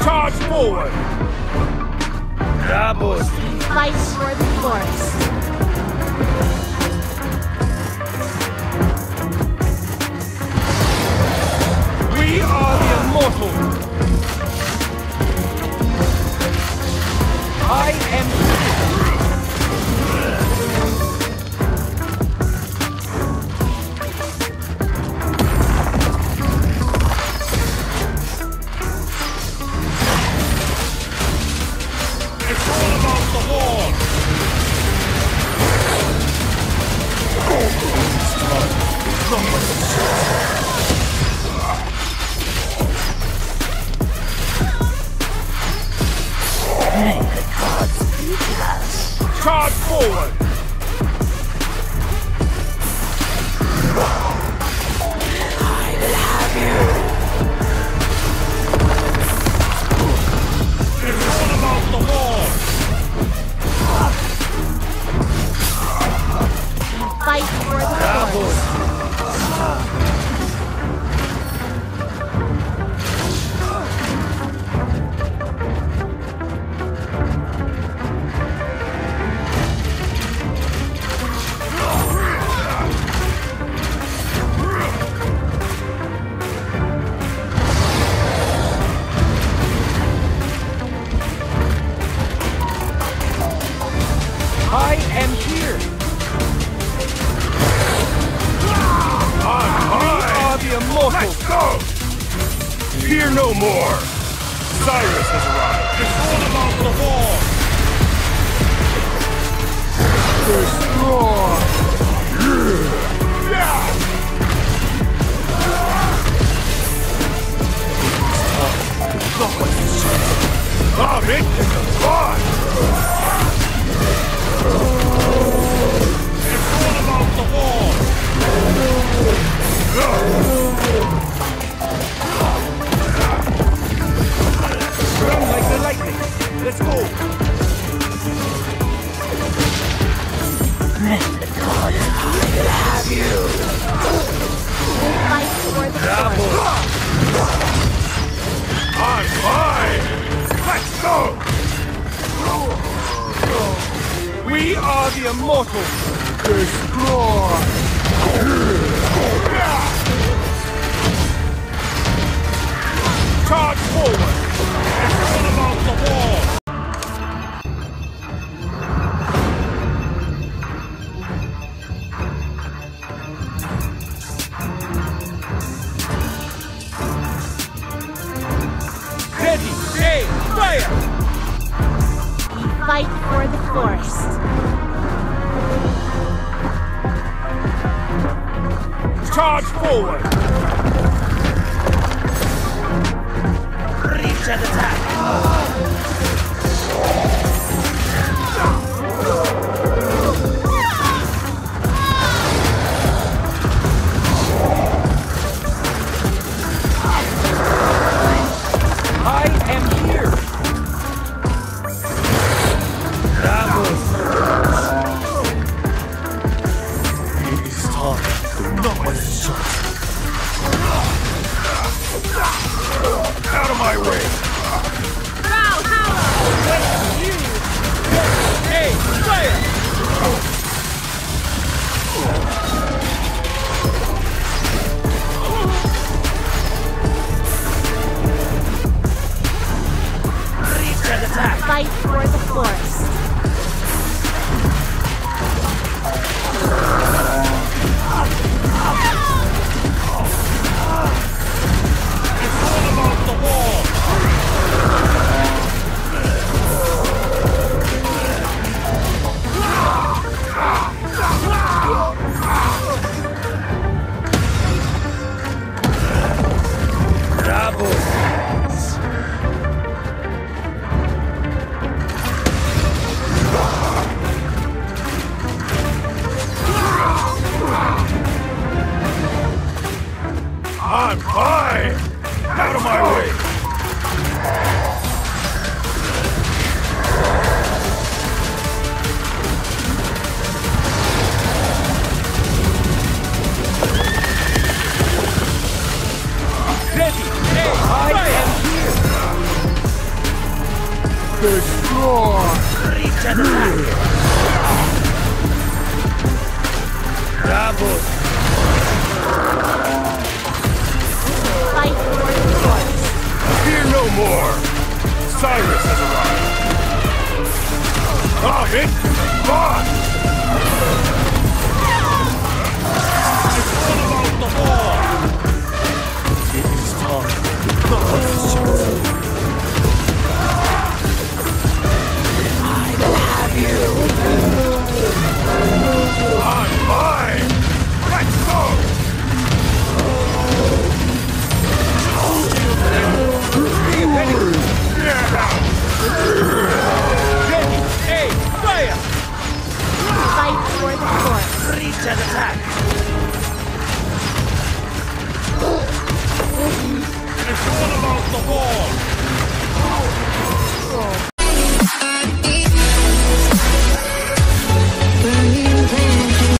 Charge forward! Vamos! Fight for the forest. We are the immortals! I am... Charge forward! I will have you! It's all about the war! Fight for the forest. I am here! We are the immortals! Let's go! Fear no more! Cyrus has arrived! It's all about the war! Destroy! Yeah! I'm into the fun! It's all about the war! Run like the lightning! Let's go! The gods, I will have you! Fight for the forest. I'm fine! Let's go! We are the immortals! Destroy! Charge forward! It's all about the war! Ready, aim, fire! Fight for the forest. Charge forward! Reach and attack! I am here! It is time. Not my shot. Out of my way! Hey, fire! Reach and attack! Fight for the forest. It's all about the war! I'm fine! Out of my way! Ready! Hey, I am here! Destroy! Reach and attack! Double! Fight for the force. Fear no more! Cyrus has arrived! Ah, it! Boss!